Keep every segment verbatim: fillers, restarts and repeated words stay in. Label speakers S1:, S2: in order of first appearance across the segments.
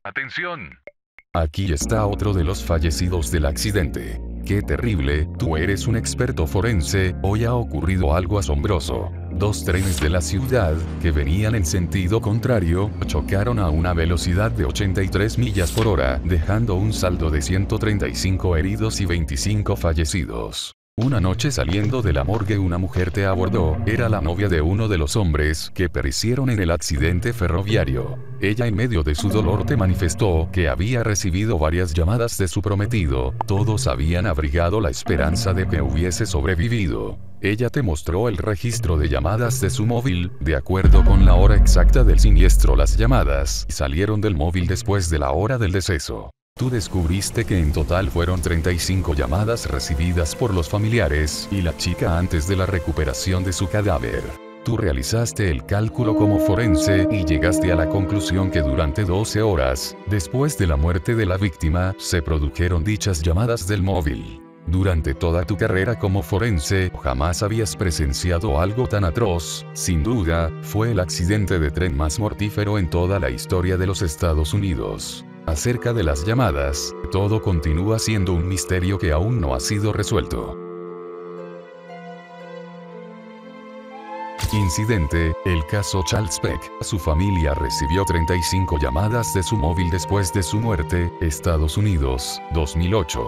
S1: Atención.
S2: Aquí está otro de los fallecidos del accidente. ¡Qué terrible! Tú eres un experto forense, hoy ha ocurrido algo asombroso. Dos trenes de la ciudad, que venían en sentido contrario, chocaron a una velocidad de ochenta y tres millas por hora, dejando un saldo de ciento treinta y cinco heridos y veinticinco fallecidos. Una noche saliendo de la morgue una mujer te abordó, era la novia de uno de los hombres que perecieron en el accidente ferroviario. Ella en medio de su dolor te manifestó que había recibido varias llamadas de su prometido, todos habían abrigado la esperanza de que hubiese sobrevivido. Ella te mostró el registro de llamadas de su móvil, de acuerdo con la hora exacta del siniestro las llamadas salieron del móvil después de la hora del deceso. Tú descubriste que en total fueron treinta y cinco llamadas recibidas por los familiares y la chica antes de la recuperación de su cadáver. Tú realizaste el cálculo como forense y llegaste a la conclusión que durante doce horas, después de la muerte de la víctima, se produjeron dichas llamadas del móvil. Durante toda tu carrera como forense, jamás habías presenciado algo tan atroz. Sin duda, fue el accidente de tren más mortífero en toda la historia de los Estados Unidos. Acerca de las llamadas, todo continúa siendo un misterio que aún no ha sido resuelto. Incidente, el caso Charles Peck. Su familia recibió treinta y cinco llamadas de su móvil después de su muerte, Estados Unidos, dos mil ocho.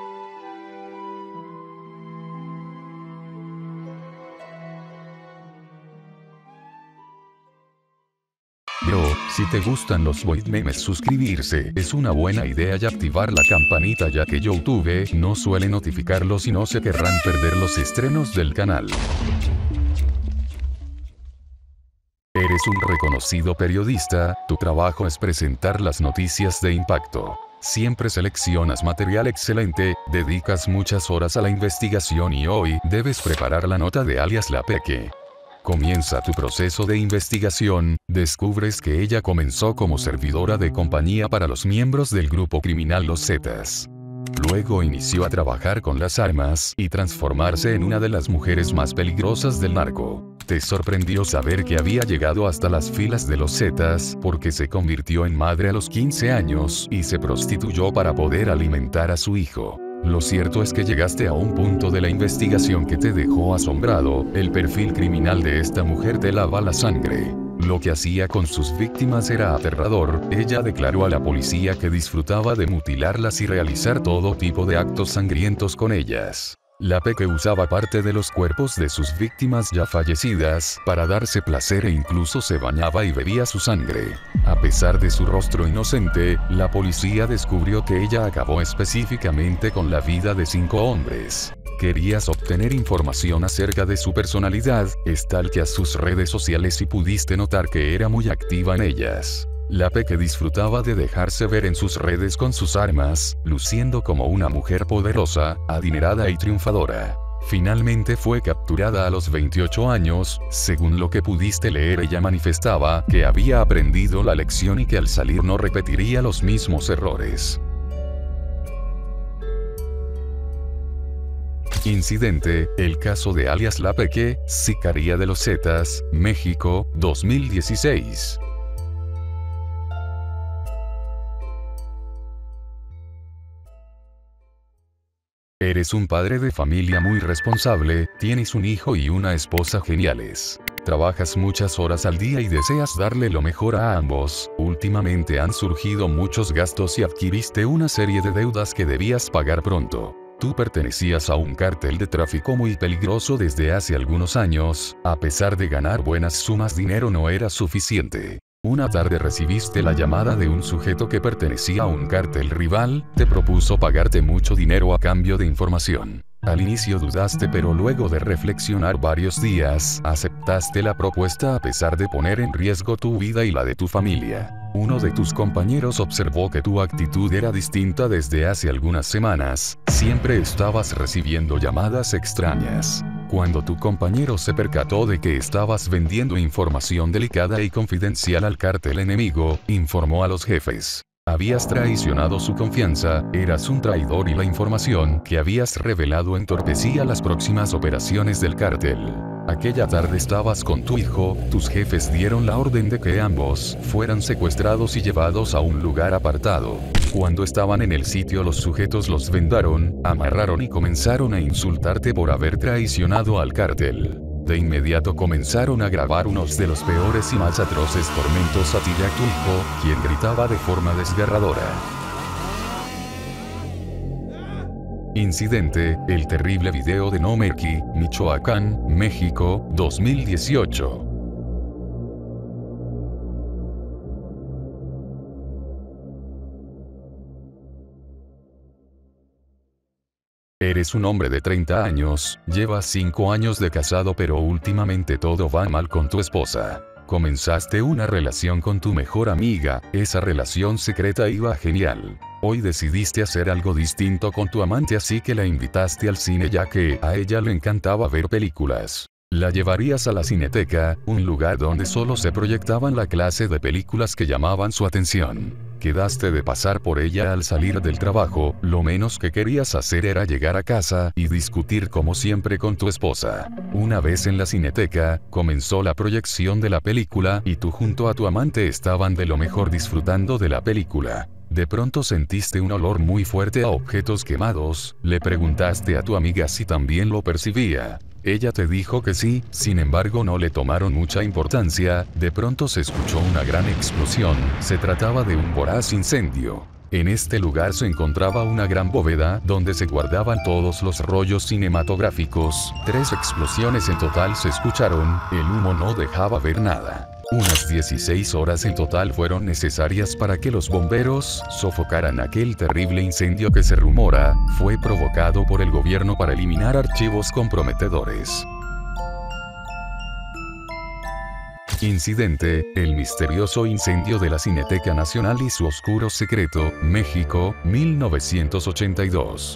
S2: Bro, si te gustan los void memes, suscribirse es una buena idea y activar la campanita, ya que YouTube no suele notificarlos y no se querrán perder los estrenos del canal. Eres un reconocido periodista, tu trabajo es presentar las noticias de impacto. Siempre seleccionas material excelente, dedicas muchas horas a la investigación y hoy debes preparar la nota de alias La Peque. Comienza tu proceso de investigación, descubres que ella comenzó como servidora de compañía para los miembros del grupo criminal Los Zetas. Luego inició a trabajar con las armas y transformarse en una de las mujeres más peligrosas del narco. Te sorprendió saber que había llegado hasta las filas de los Zetas porque se convirtió en madre a los quince años y se prostituyó para poder alimentar a su hijo. Lo cierto es que llegaste a un punto de la investigación que te dejó asombrado. El perfil criminal de esta mujer te lava la sangre. Lo que hacía con sus víctimas era aterrador. Ella declaró a la policía que disfrutaba de mutilarlas y realizar todo tipo de actos sangrientos con ellas. La Peque usaba parte de los cuerpos de sus víctimas ya fallecidas para darse placer e incluso se bañaba y bebía su sangre. A pesar de su rostro inocente, la policía descubrió que ella acabó específicamente con la vida de cinco hombres. Querías obtener información acerca de su personalidad, stalkeas sus redes sociales y pudiste notar que era muy activa en ellas. La Peque disfrutaba de dejarse ver en sus redes con sus armas, luciendo como una mujer poderosa, adinerada y triunfadora. Finalmente fue capturada a los veintiocho años, según lo que pudiste leer ella manifestaba que había aprendido la lección y que al salir no repetiría los mismos errores. Incidente, el caso de alias La Peque, sicaria de los Zetas, México, dos mil dieciséis. Eres un padre de familia muy responsable, tienes un hijo y una esposa geniales. Trabajas muchas horas al día y deseas darle lo mejor a ambos. Últimamente han surgido muchos gastos y adquiriste una serie de deudas que debías pagar pronto. Tú pertenecías a un cártel de tráfico muy peligroso desde hace algunos años. A pesar de ganar buenas sumas, dinero no era suficiente. Una tarde recibiste la llamada de un sujeto que pertenecía a un cártel rival, te propuso pagarte mucho dinero a cambio de información. Al inicio dudaste, pero luego de reflexionar varios días, aceptaste la propuesta a pesar de poner en riesgo tu vida y la de tu familia. Uno de tus compañeros observó que tu actitud era distinta desde hace algunas semanas, siempre estabas recibiendo llamadas extrañas. Cuando tu compañero se percató de que estabas vendiendo información delicada y confidencial al cártel enemigo, informó a los jefes. Habías traicionado su confianza, eras un traidor y la información que habías revelado entorpecía las próximas operaciones del cártel. Aquella tarde estabas con tu hijo, tus jefes dieron la orden de que ambos fueran secuestrados y llevados a un lugar apartado. Cuando estaban en el sitio los sujetos los vendaron, amarraron y comenzaron a insultarte por haber traicionado al cártel. De inmediato comenzaron a grabar unos de los peores y más atroces tormentos a ti y a tu hijo, quien gritaba de forma desgarradora. Incidente, el terrible video de Nomerky, Michoacán, México, dos mil dieciocho. Eres un hombre de treinta años, llevas cinco años de casado pero últimamente todo va mal con tu esposa. Comenzaste una relación con tu mejor amiga, esa relación secreta iba genial. Hoy decidiste hacer algo distinto con tu amante así que la invitaste al cine ya que a ella le encantaba ver películas. La llevarías a la Cineteca, un lugar donde solo se proyectaban la clase de películas que llamaban su atención. Quedaste de pasar por ella al salir del trabajo, lo menos que querías hacer era llegar a casa y discutir como siempre con tu esposa. Una vez en la Cineteca, comenzó la proyección de la película y tú junto a tu amante estaban de lo mejor disfrutando de la película. De pronto sentiste un olor muy fuerte a objetos quemados, le preguntaste a tu amiga si también lo percibía. Ella te dijo que sí, sin embargo no le tomaron mucha importancia, de pronto se escuchó una gran explosión, se trataba de un voraz incendio. En este lugar se encontraba una gran bóveda donde se guardaban todos los rollos cinematográficos, tres explosiones en total se escucharon, el humo no dejaba ver nada. Unas dieciséis horas en total fueron necesarias para que los bomberos sofocaran aquel terrible incendio que se rumora fue provocado por el gobierno para eliminar archivos comprometedores. Incidente, el misterioso incendio de la Cineteca Nacional y su oscuro secreto, México, mil novecientos ochenta y dos.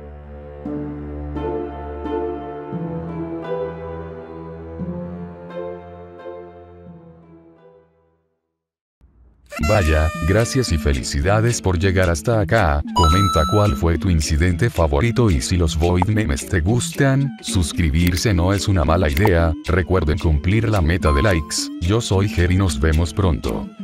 S2: Vaya, gracias y felicidades por llegar hasta acá, comenta cuál fue tu incidente favorito y si los Void Memes te gustan, suscribirse no es una mala idea, recuerden cumplir la meta de likes, yo soy Ger y nos vemos pronto.